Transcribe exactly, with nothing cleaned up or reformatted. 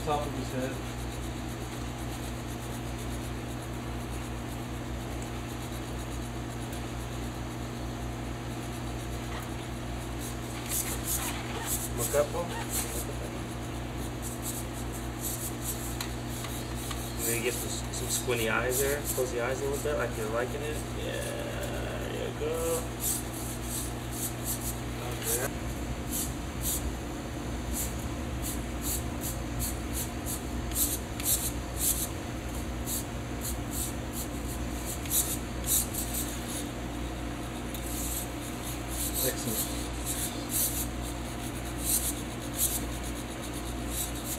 top of his head. Look up, Paul. Maybe get some, some squinty eyes there. Close the eyes a little bit, like you're liking it. Yeah, there you go.